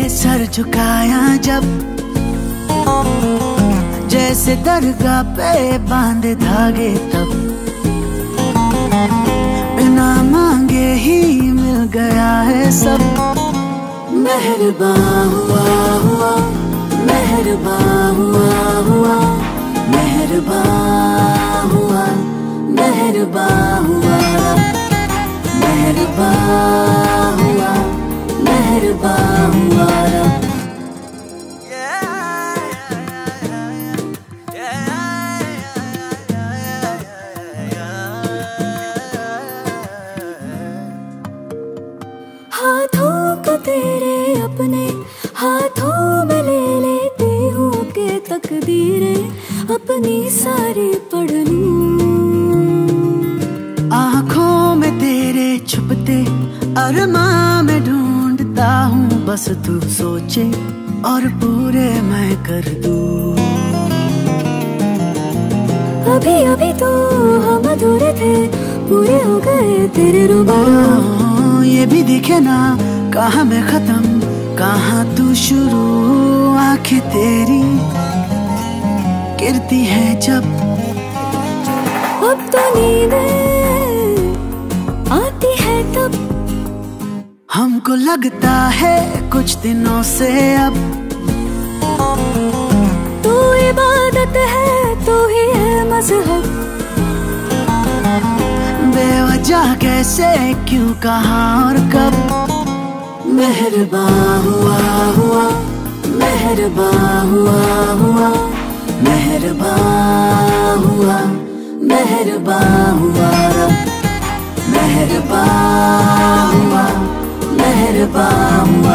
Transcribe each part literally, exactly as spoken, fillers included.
Sir झुकाया जब, जैसे दरगाह पे बांधे धागे तब, बिना मांगे ही मिल गया है सब। मेहरबान हुआ हुआ, मेहरबान हुआ हुआ, मेहरबान हुआ, मेहरबान हुआ, मेहरबान हुआ, मेहरबान हुआ। हाथों को तेरे अपने हाथों में ले लेती हूँ के तकदीरें अपनी सारी पढ़ लूं। आँखों में तेरे छुपते अरमां में ढूंढता हूँ, बस तू सोचे और पूरे मैं कर दूं। अभी अभी तो हम अधूरे थे, पूरे हो गए तेरे रूबरू। ये भी दिखे ना कहाँ मैं खत्म कहाँ तू शुरू, आंखें तेरी गिरती है जब, अब तो नींदें आती है तब, हमको लगता है कुछ दिनों से अब। तू इबादत है, तू ही है मजहब, बेवजह कैसे क्यों कहाँ और कब। मेहरबान हुआ हुआ, मेहरबान हुआ हुआ, मेहरबान हुआ, मेहरबान हुआ, मेहरबान हुआ, मेहरबान हुआ।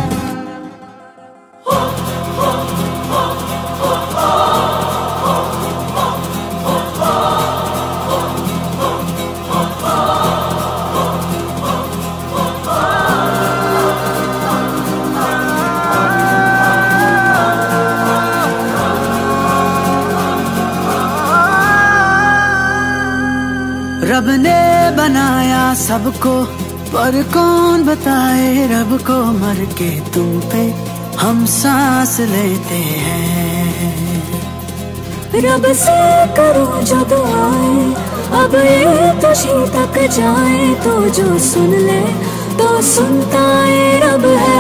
रब ने बनाया सबको, पर कौन बताए रब को, मर के तुम पे हम सांस लेते हैं। रब से करूं जो दुआएं, अब ये तुझी तक जाए, तो जो सुन ले तो सुनता है रब है।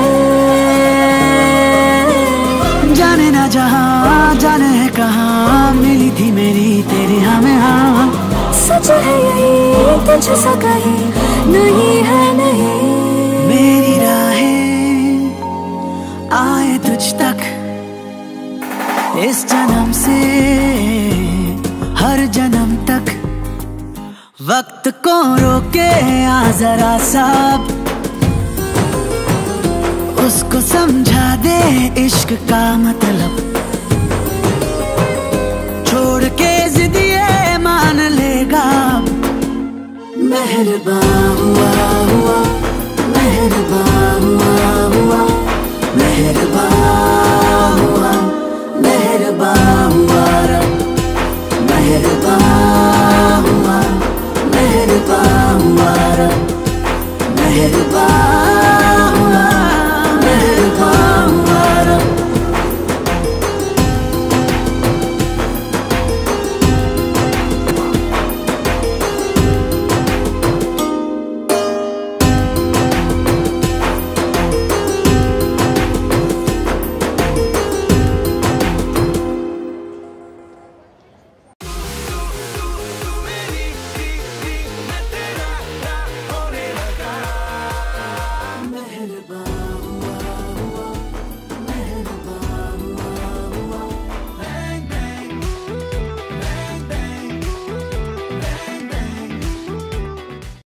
जाने ना जहाँ जाने है कहाँ, मिली थी मेरी तेरी हमें हाँ। सच है यही तुझ सा कहीं नहीं है नहीं, मेरी राहें आए तुझ तक इस जन्म से हर जन्म तक। वक्त को रोके आ जरा सब, उसको समझा दे इश्क का मतलब, छोड़ के जिदिए मान लेगा। मेहरबान हुआ हुआ, मेहरबान हुआ हुआ, मेहरबान